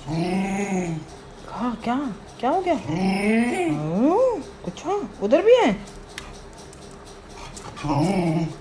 कहा क्या क्या हो गया? अच्छा उधर भी है।